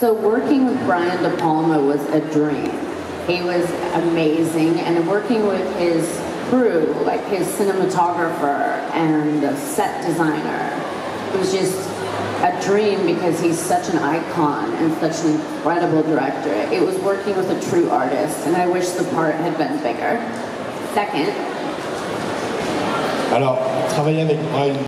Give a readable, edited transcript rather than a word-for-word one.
So working with Brian De Palma was a dream. He was amazing, and working with his crew, like his cinematographer and the set designer, it was just a dream because he's such an icon and such an incredible director. It was working with a true artist, and I wish the part had been bigger. Second. Alors, travailler avec Brian